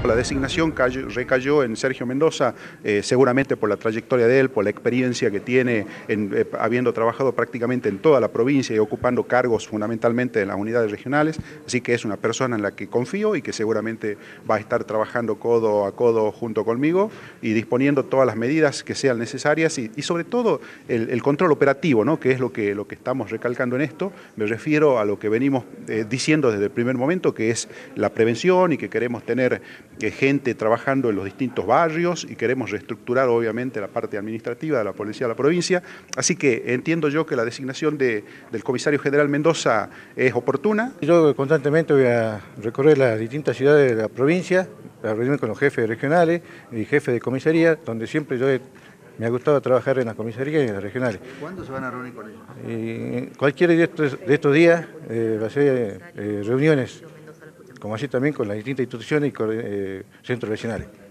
La designación recayó en Sergio Mendoza, seguramente por la trayectoria de él, por la experiencia que tiene, habiendo trabajado prácticamente en toda la provincia y ocupando cargos fundamentalmente en las unidades regionales, así que es una persona en la que confío y que seguramente va a estar trabajando codo a codo junto conmigo y disponiendo todas las medidas que sean necesarias y sobre todo el control operativo, ¿no? Que es lo que estamos recalcando en esto. Me refiero a lo que venimos diciendo desde el primer momento, que es la prevención y que queremos tener gente trabajando en los distintos barrios y queremos reestructurar obviamente la parte administrativa de la Policía de la provincia. Así que entiendo yo que la designación del Comisario General Mendoza es oportuna. Yo constantemente voy a recorrer las distintas ciudades de la provincia, a reunirme con los jefes regionales y jefes de comisaría, donde siempre me ha gustado trabajar en las comisarías y en las regionales. ¿Cuándo se van a reunir con ellos? Cualquiera de estos días va a ser reuniones, como así también con las distintas instituciones y centros regionales.